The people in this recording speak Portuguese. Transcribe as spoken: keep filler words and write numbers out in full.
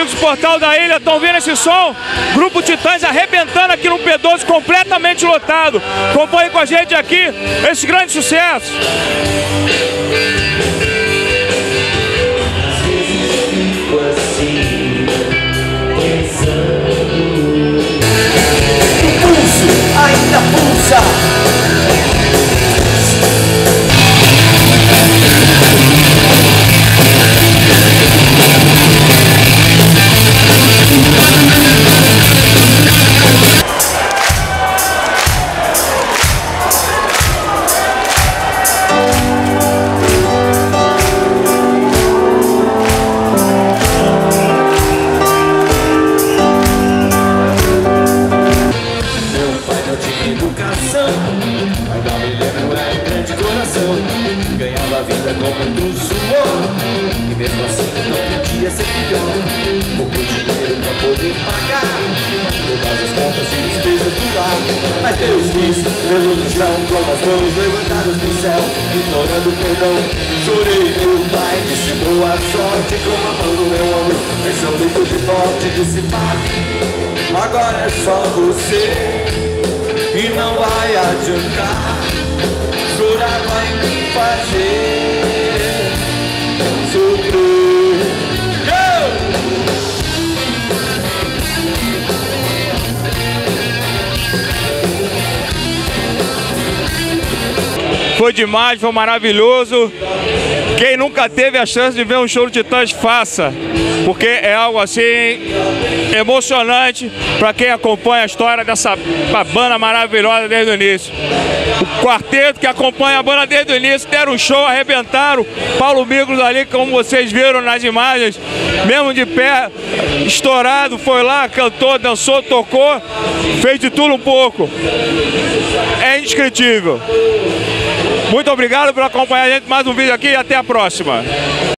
amigos do Portal da Ilha, estão vendo esse som? Grupo Titãs arrebentando aqui no P doze, completamente lotado. Acompanhe com a gente aqui esse grande sucesso. O pulso ainda pulsa. Ganhava a vida com muito suor, e mesmo assim não podia ser pior. Pouco dinheiro pra poder pagar todas as contas e despesas do lar. Mas Deus quis, Deus no chão, com as mãos levantadas no céu, ignorando o perdão. Chorei, meu pai, disse boa sorte, com a mão no meu ombro, pensando em tudo forte. Disse, pai, agora é só você, e não vai adiantar. Chorar vai me fazer sofrer. Foi demais, foi maravilhoso. Quem nunca teve a chance de ver um show de Titãs, faça, porque é algo assim emocionante para quem acompanha a história dessa banda maravilhosa desde o início. O quarteto que acompanha a banda desde o início deram um show, arrebentaram. Paulo Migros ali, como vocês viram nas imagens, mesmo de pé, estourado, foi lá, cantou, dançou, tocou, fez de tudo um pouco. É indescritível. Muito obrigado por acompanhar a gente mais um vídeo aqui e até a próxima.